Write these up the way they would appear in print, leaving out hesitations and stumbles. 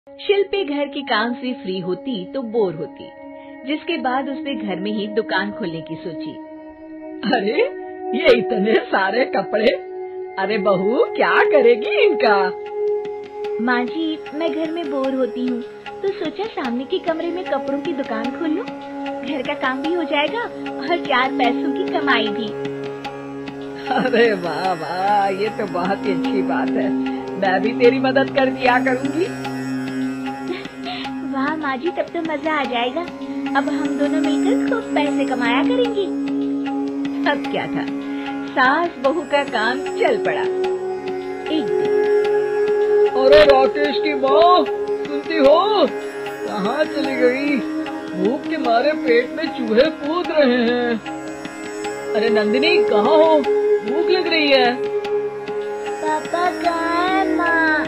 शिल्पी घर के काम से फ्री होती तो बोर होती, जिसके बाद उसने घर में ही दुकान खोलने की सोची। अरे ये इतने सारे कपड़े, अरे बहू क्या करेगी इनका? माँ जी, मैं घर में बोर होती हूँ तो सोचा सामने के कमरे में कपड़ों की दुकान खोल लूं। घर का काम भी हो जाएगा और 4 पैसों की कमाई भी। अरे वाह वाह, ये तो बहुत ही अच्छी बात है। मैं भी तेरी मदद कर दिया करूँगी। वाह माँ जी, तब तो मजा आ जाएगा। अब हम दोनों मिलकर खूब पैसे कमाया करेंगे। अब क्या था, सास बहू का काम चल पड़ा। एक दिन, अरे राकेश की माँ, सुनती हो? कहाँ चली गई? भूख के मारे पेट में चूहे कूद रहे हैं। अरे नंदिनी, कहाँ हो? भूख लग रही है। पापा कहाँ है माँ?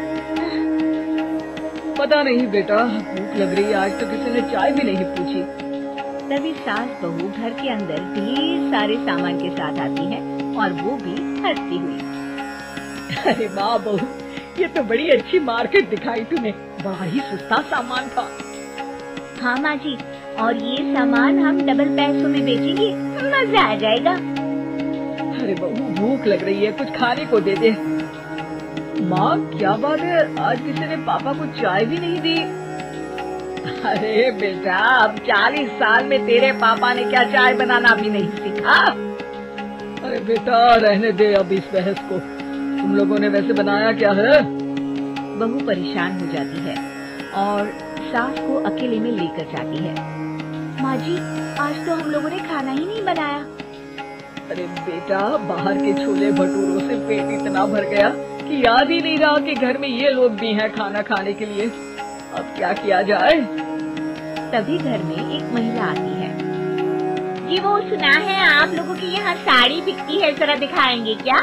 पता नहीं बेटा, भूख लग रही है। आज तो किसी ने चाय भी नहीं पूछी। तभी सास बहू घर के अंदर ढेर सारे सामान के साथ आती है और वो भी हंसती हुई। अरे वाह बहू, ये तो बड़ी अच्छी मार्केट दिखाई तूने। बड़ा ही सस्ता सामान था। हाँ माँ जी, और ये सामान हम डबल पैसों में बेचेंगे, मजा आ जाएगा। अरे बहू, भूख लग रही है, कुछ खाने को दे दे। माँ क्या बात है, आज किसी ने पापा को चाय भी नहीं दी? अरे बेटा, अब 40 साल में तेरे पापा ने क्या चाय बनाना भी नहीं सीखा? अरे बेटा रहने दे अब इस बहस को। तुम लोगों ने वैसे बनाया क्या है? बहू परेशान हो जाती है और सास को अकेले में लेकर जाती है। माँ जी, आज तो हम लोगों ने खाना ही नहीं बनाया। अरे बेटा, बाहर के छोले भटूरों से पेट इतना भर गया कि याद ही नहीं रहा कि घर में ये लोग भी हैं खाना खाने के लिए। अब क्या किया जाए? तभी घर में एक महिला आती है। जी, वो सुना है आप लोगों की यहाँ साड़ी बिकती है, जरा दिखाएंगे क्या?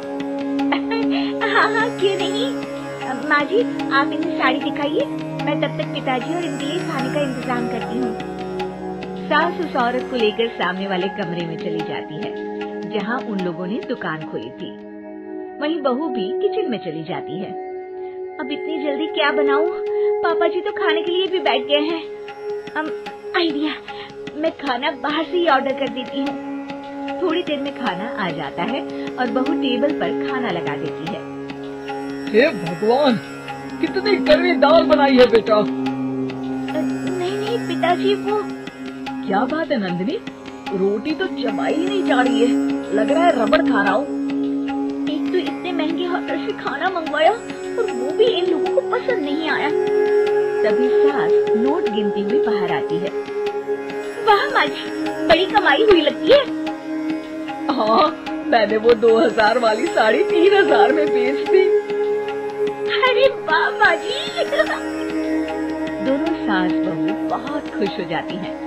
हाँ हाँ, क्यों नहीं। माँ जी, आप इन्हें साड़ी दिखाइए, मैं तब तक पिताजी और इनके लिए खाने का इंतजाम करती हूँ। सास उस औरत को लेकर सामने वाले कमरे में चली जाती है जहाँ उन लोगों ने दुकान खोली थी। वहीं बहू भी किचन में चली जाती है। अब इतनी जल्दी क्या बनाऊं? पापा जी तो खाने के लिए भी बैठ गए हैं। आइडिया, मैं खाना बाहर से ही ऑर्डर कर देती हूँ। थोड़ी देर में खाना आ जाता है और बहू टेबल पर खाना लगा देती है। हे भगवान, कितनी कड़वी दाल बनाई है बेटा। नहीं नहीं पिताजी, वो क्या बात है नंदिनी, रोटी तो चबाई ही नहीं जा रही है, लग रहा है रबड़ खा रहा हूँ। एक तो इतने महंगे होटल से खाना मंगवाया और वो भी इन लोगों को पसंद नहीं आया। तभी सास नोट गिनती हुई बाहर आती है। वाह माँ जी, बड़ी कमाई हुई लगती है। हाँ, मैंने वो 2000 वाली साड़ी 3000 में बेच दी। अरे वाह माँ जी। दोनों सास बहू बहुत खुश हो जाती हैं।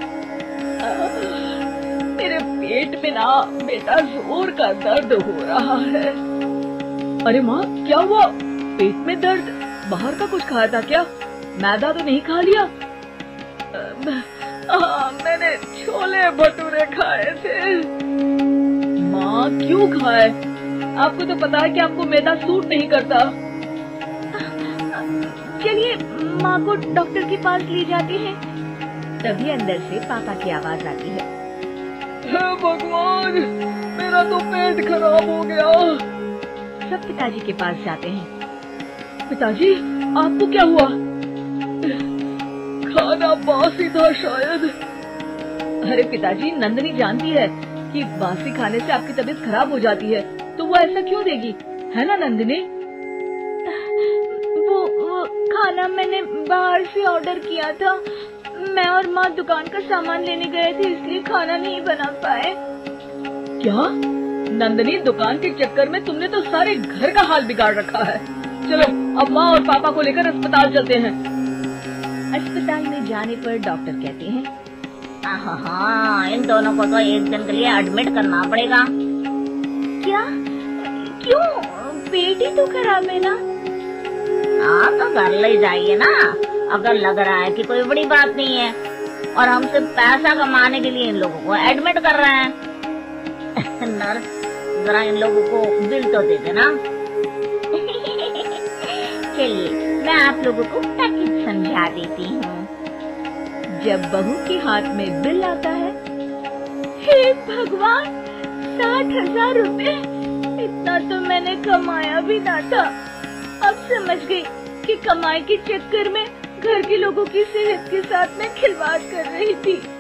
मेरे पेट में ना बेटा जोर का दर्द हो रहा है। अरे माँ, क्या हुआ? पेट में दर्द? बाहर का कुछ खाया था क्या? मैदा तो नहीं खा लिया? मैंने छोले भटूरे खाए थे। माँ क्यों खाए? आपको तो पता है कि आपको मैदा सूट नहीं करता। चलिए माँ को डॉक्टर के पास ले जाते हैं। तभी अंदर से पापा की आवाज आती है। हे भगवान, मेरा तो पेट खराब हो गया। सब पिताजी के पास जाते हैं। पिताजी, आपको क्या हुआ? खाना बासी था शायद। अरे पिताजी, नंदिनी जानती है कि बासी खाने से आपकी तबीयत खराब हो जाती है, तो वो ऐसा क्यों देगी, है ना नंदिनी? वो खाना मैंने बाहर से ऑर्डर किया था। मैं और माँ दुकान का सामान लेने गए थे, इसलिए खाना नहीं बना पाए। क्या नंदिनी, दुकान के चक्कर में तुमने तो सारे घर का हाल बिगाड़ रखा है। चलो अब माँ और पापा को लेकर अस्पताल चलते हैं। अस्पताल में जाने पर डॉक्टर कहते हैं, हाँ, इन दोनों को तो एक दिन के लिए एडमिट करना पड़ेगा। क्या? क्यों? पेट ही तो खराब है ना। हाँ, तो घर ले जाइए ना, अगर लग रहा है कि कोई बड़ी बात नहीं है। और हम सिर्फ पैसा कमाने के लिए इन लोगों को एडमिट कर रहे हैं। नर्स, जरा इन लोगों को बिल तो दे देना। चलिए, मैं आप लोगों को पैकेज समझा समझा देती हूँ। जब बहू के हाथ में बिल आता है, हे भगवान, 60,000 रुपए! इतना तो मैंने कमाया भी ना था। अब समझ गई कि कमाई के चक्कर में घर के लोगों की सेहत के साथ मैं खिलवाड़ कर रही थी।